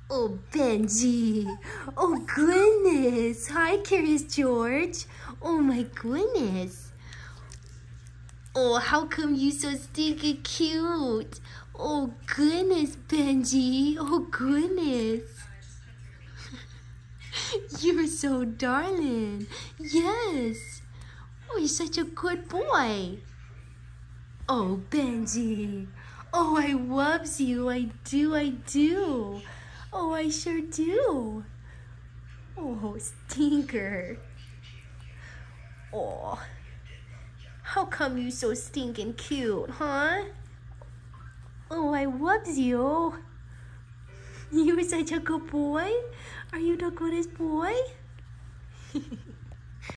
Oh, Benji. Oh, goodness. Hi, Curious George. Oh, my goodness. Oh, how come you so stinking cute? Oh, goodness, Benji. Oh, goodness. You're so darling. Yes. Oh, you're such a good boy. Oh, Benji. Oh, I loves you. I do. Oh, I sure do. Oh, stinker. Oh, how come you so stinking cute, huh? Oh, I loves you. You're such a good boy. Are you the goodest boy?